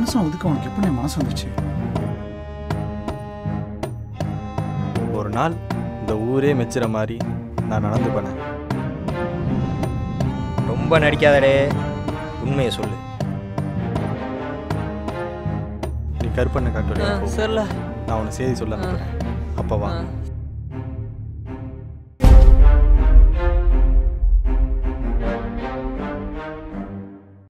மனுஷன் அதுக்கு அவனுக்கு எப்படி மனசு வந்துச்சு? ஒரு நாள் இந்த ஊரே மெச்சுற மாதிரி நான் நடந்து போனேன். ரொம்ப நடிக்காதடே, உண்மையை சொல்லு. நீ கருப்பண்ணை காட்டு சரில நான் உனக்கு செய்தி சொல்ல அனுப்புறேன். அப்போ வா.